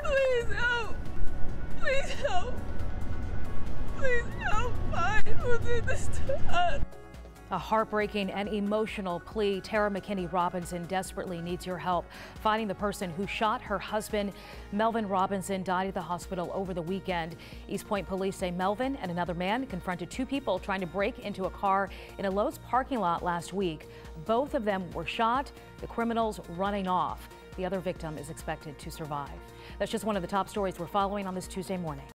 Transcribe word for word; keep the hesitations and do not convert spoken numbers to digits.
Please help. Please help. Please help. Find who did this to us. A heartbreaking and emotional plea. Tara McKinney Robinson desperately needs your help finding the person who shot her husband. Melvin Robinson died at the hospital over the weekend. East Point police say Melvin and another man confronted two people trying to break into a car in a Lowe's parking lot last week. Both of them were shot, the criminals running off. The other victim is expected to survive. That's just one of the top stories we're following on this Tuesday morning.